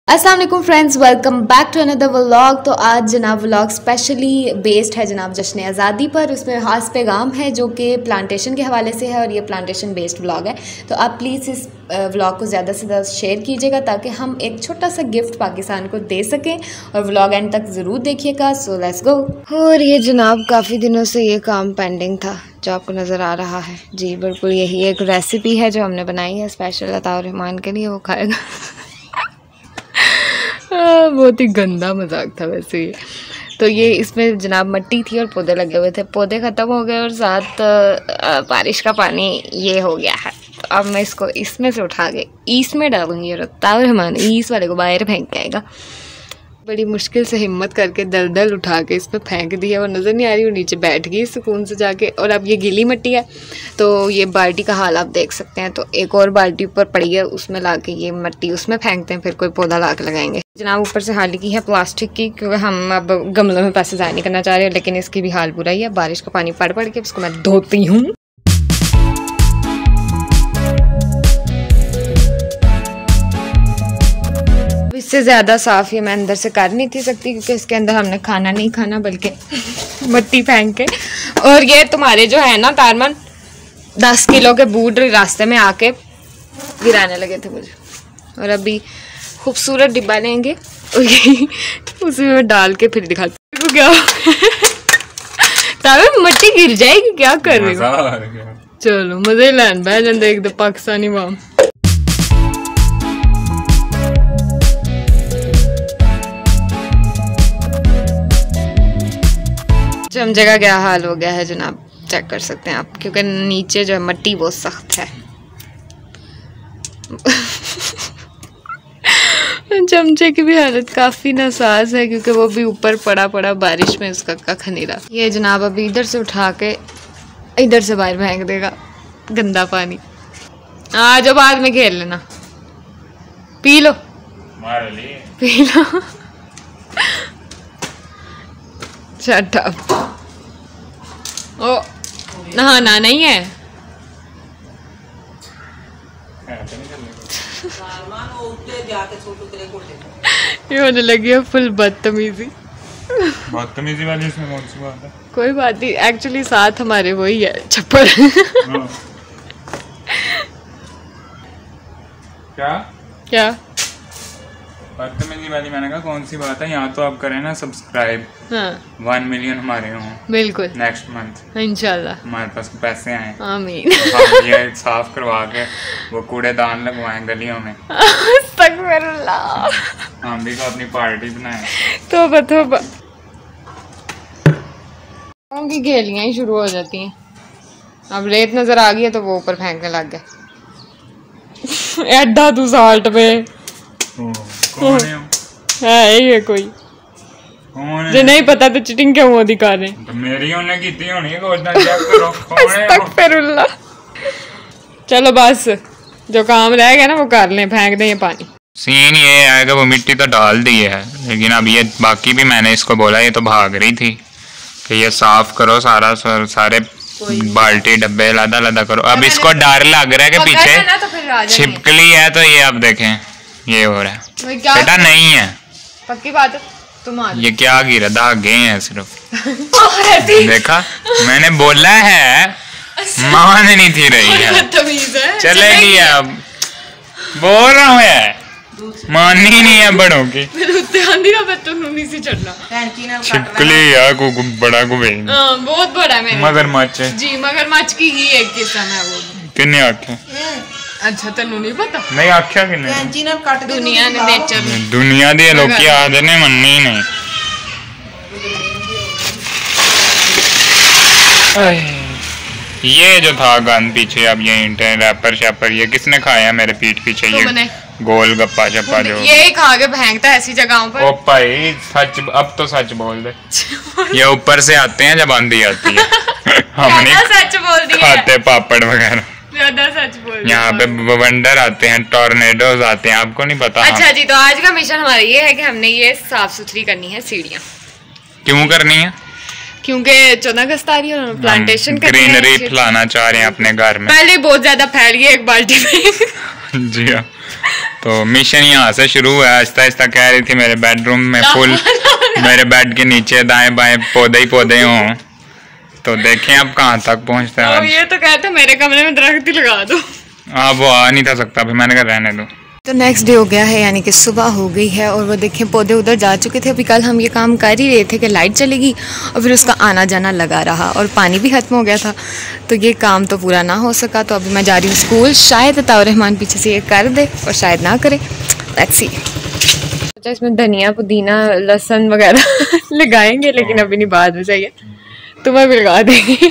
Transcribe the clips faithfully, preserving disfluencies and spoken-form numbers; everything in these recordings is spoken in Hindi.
अस्सलाम वालेकुम friends, welcome back to another vlog. तो आज जनाब व्लॉग स्पेशली बेस्ड है जनाब जश्न आज़ादी पर। उसमें खास पैगाम है जो कि प्लांटेशन के हवाले से है और ये प्लांटेशन बेस्ड व्लॉग है। तो आप प्लीज़ इस व्लॉग को ज़्यादा से ज़्यादा शेयर कीजिएगा ताकि हम एक छोटा सा गिफ्ट पाकिस्तान को दे सकें, और व्लॉग एंड तक ज़रूर देखिएगा। So let's go. और ये जनाब काफ़ी दिनों से ये काम पेंडिंग था जो आपको नज़र आ रहा है। जी बिल्कुल, यही एक रेसिपी है जो हमने बनाई है स्पेशल अता रहमान के लिए, वो खाएगा। आ, बहुत ही गंदा मजाक था वैसे ये। तो ये इसमें जनाब मट्टी थी और पौधे लगे हुए थे, पौधे ख़त्म हो गए और साथ बारिश का पानी ये हो गया है। तो अब मैं इसको इसमें से उठा के ईस में डालूंगी और तावर रहमान ईस वाले को बाहर फेंक के आएगा। बड़ी मुश्किल से हिम्मत करके दल दल उठा के इस पर फेंक दिया, वो नज़र नहीं आ रही, वो नीचे बैठ गई सुकून से जाके। और अब ये गीली मिट्टी है तो ये बाल्टी का हाल आप देख सकते हैं। तो एक और बाल्टी ऊपर पड़ी है, उसमें ला के ये मिट्टी उसमें फेंकते हैं, फिर कोई पौधा ला के लगाएंगे। जनाब ऊपर से हाल की है प्लास्टिक की, क्योंकि हम अब गमलों में पैसे ज़ाया नहीं करना चाह रहे, लेकिन इसकी भी हाल बुरा ही है। बारिश का पानी पड़ पड़ के इसको मैं धोती हूँ। इससे ज़्यादा साफ़ ये मैं अंदर से कर नहीं थी सकती, क्योंकि इसके अंदर हमने खाना नहीं खाना बल्कि मिट्टी फेंक के। और ये तुम्हारे जो है ना तारमन, दस किलो के बूट रास्ते में आके गिराने लगे थे मुझे। और अभी खूबसूरत डिब्बा लेंगे और उसमें डाल के फिर दिखाते को क्या तारमन मिट्टी गिर जाएगी, क्या कर रही हो? चलो मजे लैन बह जाते एक दो पाकिस्तानी वाम। चमचे का क्या हाल हो गया है जनाब, चेक कर सकते हैं आप, क्योंकि नीचे जो है मिट्टी बहुत सख्त है। चमचे की भी हालत काफ़ी नासाज है, क्योंकि वो भी ऊपर पड़ा पड़ा बारिश में, उसका कख नहीं रहा। ये जनाब अभी इधर से उठा के इधर से बाहर फेंक देगा गंदा पानी। आ जाओ बाद में खेल लेना, पी लो पी लो। Shut up. ओ नहाना नहीं है। ये होने लगी है फुल बदतमीजी। बदतमीजी वाली इसमें कौन सी बात है? कोई बात नहीं, एक्चुअली साथ हमारे वही है छप्पर। क्या क्या बदतमीजी वाली? मैंने कहा कौन सी बात है? यहाँ तो आप करें ना सब्सक्राइब, हाँ वन मिलियन हमारे हों बिल्कुल नेक्स्ट मंथ इंशाल्लाह, हमारे पास पैसे आए, आमीन। हम ये साफ करवा के वो कूड़ेदान लगवाएं गलियों में। अस्तगफिरुल्लाह। हम भी तो अपनी पार्टी बनाए। तौबा तौबा, की खेलियाँ ही शुरू हो जाती हैं। अब रेत नजर आ गई है तो वो ऊपर फेंकने लग गए। एडा तू साल्ट पे कौन है? है ये कोई कौन है? जो नहीं पता तो चिटिंग क्यों वो दिखा रहे? तो मेरी उन्होंने की होनी है, चेक करो कौन है? अस्तगफिरुल्लाह। चलो बस जो काम रह गया ना वो कर लें, फेंक दें ये पानी। सीन ये है कि वो मिट्टी तो डाल दी है, लेकिन अब ये बाकी भी मैंने इसको बोला, ये तो भाग रही थी कि ये साफ करो सारा, सारे बाल्टी डब्बे लदा लदा करो। अब इसको डर लग रहा है कि पीछे छिपकली है, तो ये अब देखें ये हो रहा है। बेटा नहीं है, पक्की बात है तुम आ। ये क्या गिरा? धागे हैं सिर्फ। देखा मैंने बोला है, मान नहीं थी रही है, चलेगी अब। बोल रहा हूँ यार, माननी ही नहीं है बड़ों की। छिपकली यार को बड़ा को बहुत बड़ा है, मगरमच्छ जी मगरमच्छ की ही एक किस्म है वो। किन्ने आखे? अच्छा तेनू नहीं पता? नहीं आख्या किन्ने? दुनिया ने नेचर दुनिया दे लोग आदे ने मन्नी नहीं। ये जो था गन पीछे, अब ये रैपर शैपर ये किसने खाया मेरे पीठ पीछे? ये गोल गप्पा शप्पा जो ये खा के फेंकता है ऐसी जगहों पर। ओ भाई सच, अब तो सच बोल दे। ये ऊपर से आते हैं जब आंधी आती है। हम नहीं सच बोल दिया, खाते पापड़ वगैरह। ज्यादा सच बोल। यहाँ पे वंडर आते हैं, टॉर्नेडोज आते हैं, आपको नहीं पता? अच्छा जी, तो आज का मिशन हमारा ये है कि हमने ये साफ सुथरी करनी है सीढ़ियाँ। क्यों करनी है? क्योंकि चौदह अगस्त आ रही है, प्लांटेशन ग्रीनरी फैलाना चाह रहे हैं अपने घर में। पहले बहुत ज्यादा फैल गई एक बाल्टी में। जी हाँ, तो तो मिशन यहाँ से शुरू हुआ। आहिस्ता आहिस्ता कह रही थी मेरे बेडरूम में फुल मेरे बेड के नीचे दाएं बाएं पौधे ही पौधे हों, तो देखें अब कहाँ तक पहुँचते हैं। ये तो कहते मेरे कमरे में दरख्त ही लगा दो। हाँ वो आ नहीं था सकता, फिर मैंने कहा रहने दो। तो नेक्स्ट डे हो गया है, यानी कि सुबह हो गई है और वो देखें पौधे उधर जा चुके थे। अभी कल हम ये काम कर ही रहे थे कि लाइट चलेगी और फिर उसका आना जाना लगा रहा और पानी भी ख़त्म हो गया था, तो ये काम तो पूरा ना हो सका। तो अभी मैं जा रही हूँ स्कूल, शायद अताउर रहमान पीछे से ये कर दे और शायद ना करे, लेट्स सी। अच्छा इसमें धनिया पुदीना लहसुन वगैरह लगाएंगे, लेकिन अभी नहीं, बाद में चाहिए तुम्हें भी लगा देंगे।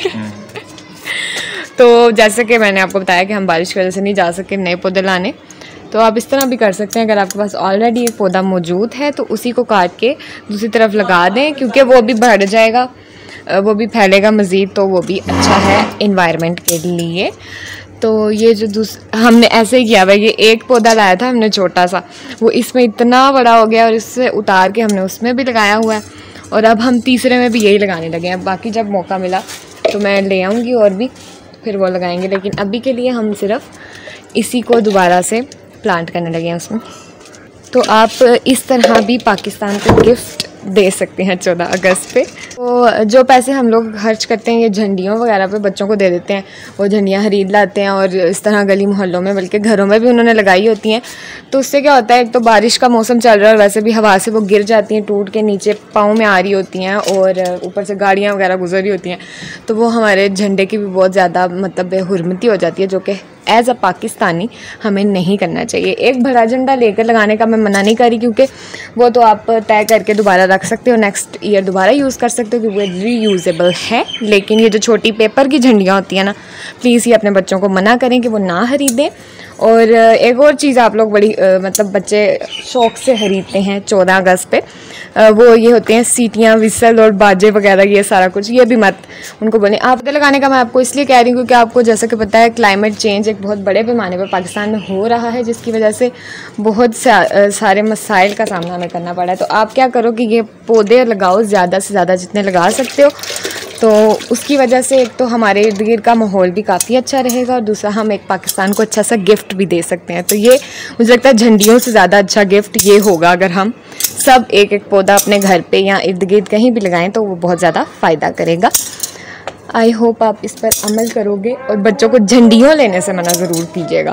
तो जैसे कि मैंने आपको बताया कि हम बारिश की वजह से नहीं जा सके नए पौधे लाने, तो आप इस तरह भी कर सकते हैं। अगर आपके पास ऑलरेडी एक पौधा मौजूद है तो उसी को काट के दूसरी तरफ लगा दें, क्योंकि वो भी बढ़ जाएगा, वो भी फैलेगा मज़ीद, तो वो भी अच्छा है इन्वायरमेंट के लिए। तो ये जो दूस हमने ऐसे ही किया हुआ, ये एक पौधा लाया था हमने छोटा सा, वो इसमें इतना बड़ा हो गया और इससे उतार के हमने उसमें भी लगाया हुआ है और अब हम तीसरे में भी यही लगाने लगे हैं। बाकी जब मौका मिला तो मैं ले आऊँगी और भी फिर वो लगाएंगे, लेकिन अभी के लिए हम सिर्फ इसी को दोबारा से प्लांट करने लगे हैं उसमें। तो आप इस तरह भी पाकिस्तान को गिफ्ट दे सकते हैं चौदह अगस्त पे। तो जो पैसे हम लोग खर्च करते हैं ये झंडियों वगैरह पे बच्चों को दे देते हैं, वो झंडियाँ खरीद लाते हैं और इस तरह गली मोहल्लों में, बल्कि घरों में भी उन्होंने लगाई होती हैं। तो उससे क्या होता है, एक तो बारिश का मौसम चल रहा है और वैसे भी हवा से वो गिर जाती हैं, टूट के नीचे पाँव में आ रही होती हैं और ऊपर से गाड़ियाँ वगैरह गुजर रही होती हैं, तो वो हमारे झंडे की भी बहुत ज़्यादा मतलब बेहुरमती हो जाती है, जो कि एज़ अ पाकिस्तानी हमें नहीं करना चाहिए। एक बड़ा झंडा लेकर लगाने का मैं मना नहीं करी, क्योंकि वो तो आप तय करके दोबारा रख सकते हो, नेक्स्ट ईयर दोबारा यूज़ कर सकते हो, क्योंकि वो रीयूजेबल है। लेकिन ये जो छोटी पेपर की झंडियाँ होती हैं ना, प्लीज़ ये अपने बच्चों को मना करें कि वो ना खरीदें। और एक और चीज़ आप लोग बड़ी आ, मतलब बच्चे शौक़ से खरीदते हैं चौदह अगस्त पे, आ, वो ये होते हैं सीटियाँ, विसल और बाजे वगैरह, ये सारा कुछ, ये भी मत उनको बोलें। आप लगाने का मैं आपको इसलिए कह रही हूँ क्योंकि आपको जैसा कि पता है क्लाइमेट चेंज एक बहुत बड़े पैमाने पर पाकिस्तान में हो रहा है, जिसकी वजह से बहुत सा, सारे मसाइल का सामना हमें करना पड़ा है। तो आप क्या करो कि ये पौधे लगाओ ज़्यादा से ज़्यादा जितने लगा सकते हो, तो उसकी वजह से एक तो हमारे इर्द गिर्द का माहौल भी काफ़ी अच्छा रहेगा और दूसरा हम एक पाकिस्तान को अच्छा सा गिफ्ट भी दे सकते हैं। तो ये मुझे लगता है झंडियों से ज़्यादा अच्छा गिफ्ट ये होगा अगर हम सब एक एक पौधा अपने घर पे या इर्द गिर्द कहीं भी लगाएं, तो वो बहुत ज़्यादा फ़ायदा करेगा। आई होप आप इस पर अमल करोगे और बच्चों को झंडियों लेने से मना ज़रूर कीजिएगा।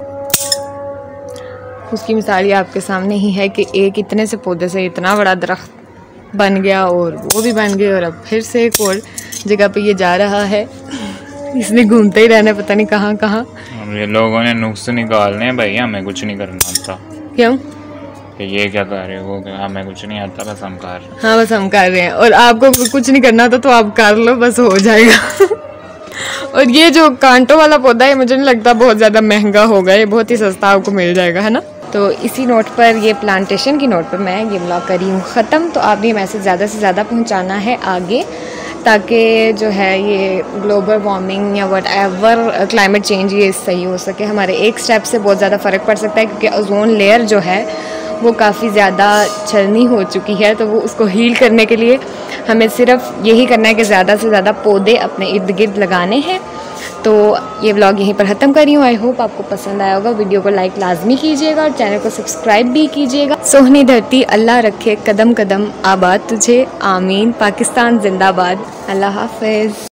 उसकी मिसाल ये आपके सामने ही है कि एक इतने से पौधे से इतना बड़ा दरख्त बन गया और वो भी बन गए और अब फिर से एक और जगह पे ये जा रहा है। इसने घूमते ही रहना, पता नहीं कहाँ कहाँ। ये लोगों ने नुक्स निकालने हैं भाई, हमें कुछ नहीं करना आता। क्यों? कि ये क्या कर रहे हो, हमें कुछ नहीं आता, बस हम कर रहे हैं। हाँ बस हम कर रहे हैं, और आपको कुछ नहीं करना था तो आप कर लो, बस हो जाएगा। और ये जो कांटों वाला पौधा है मुझे नहीं लगता बहुत ज़्यादा महंगा होगा, ये बहुत ही सस्ता आपको मिल जाएगा, है ना। तो इसी नोट पर, ये प्लांटेशन की नोट पर मैं ये ब्लॉग करी हूँ ख़त्म। तो आपने मैसेज ज़्यादा से ज़्यादा पहुँचाना है आगे, ताकि जो है ये ग्लोबल वार्मिंग या वट एवर क्लाइमेट चेंज ये सही हो सके। हमारे एक स्टेप से बहुत ज़्यादा फ़र्क पड़ सकता है, क्योंकि ओजोन लेयर जो है वो काफ़ी ज़्यादा छलनी हो चुकी है। तो वो उसको हील करने के लिए हमें सिर्फ यही करना है कि ज़्यादा से ज़्यादा पौधे अपने इर्द गिर्द लगाने हैं। तो ये व्लॉग यहीं पर ख़त्म कर रही हूँ। आई होप आपको पसंद आया होगा। वीडियो को लाइक लाजमी कीजिएगा और चैनल को सब्सक्राइब भी कीजिएगा। सोहनी धरती अल्लाह रखे कदम कदम आबाद तुझे, आमीन। पाकिस्तान जिंदाबाद। अल्लाह हाफ़िज़।